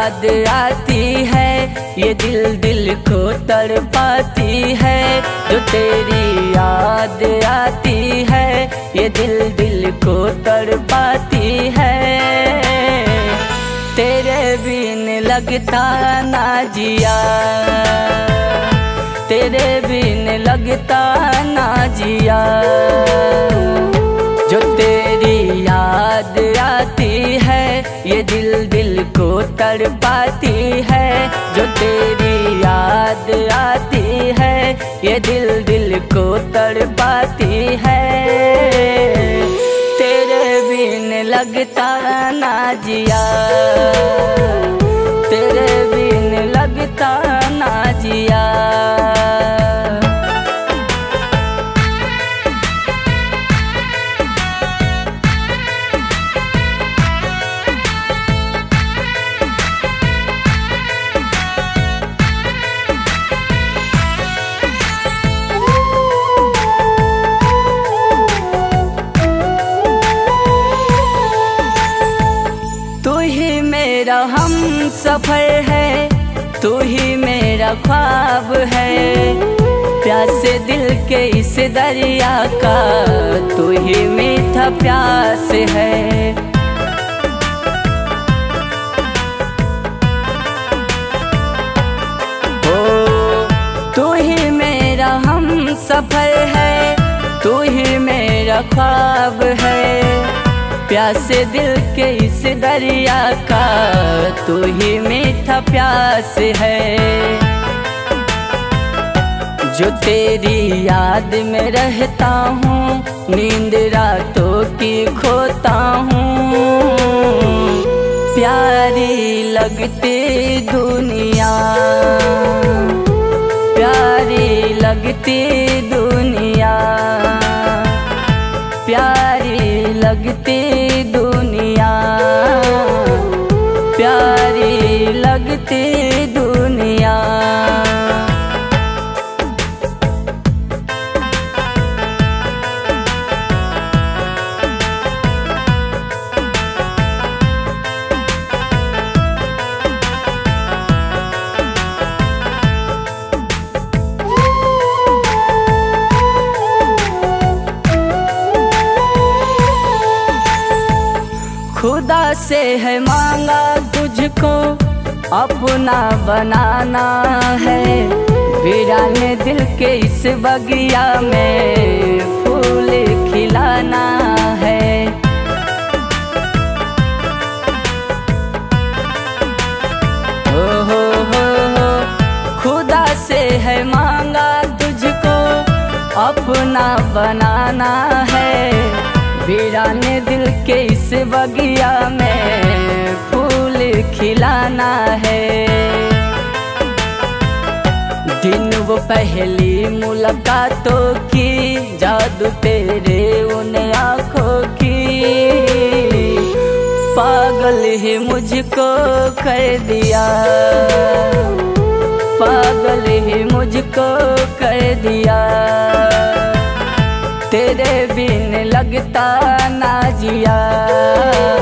याद आती है, ये दिल दिल को तड़पाती है। जो तेरी याद आती है, ये दिल दिल को तड़पाती है। तेरे बिन लगता ना जिया, तेरे बिन लगता ना जिया। जो तेरी याद आती है, ये दिल दिल को तड़पाती है। जो तेरी याद आती है, ये दिल दिल को तड़पाती है। तेरे बिन लगता ना जिया, तेरे बिन लगता ना जिया। मेरा हम सफर है, तू ही मेरा ख्वाब है। प्यासे दिल के इस दरिया का, तू ही मीठा प्यास है। ओ तू ही मेरा हम सफर है, तू ही मेरा ख्वाब है। प्यासे दिल के इस दरिया का, तू ही मीठा प्यास है। जो तेरी याद में रहता हूँ, नींद रातों की खोता हूँ। प्यारी लगती दुनिया, प्यारी लगती दुनिया, प्यारी लगती दुनिया, प्यारी लगती दुनिया। खुदा से है मांगा तुझको, अपना बनाना है। वीराने दिल के इस बगिया में फूल खिलाना है। हो खुदा से है मांगा तुझको, अपना बनाना है। वीराने दिल के इस बगिया में फूल खिलाना है। दिन वो पहली मुलाकातों की, जादू तेरे उन आँखों की। पागल ही मुझको कर दिया, पागल ही मुझको कर दिया। तेरे बिन लगता ना जिया।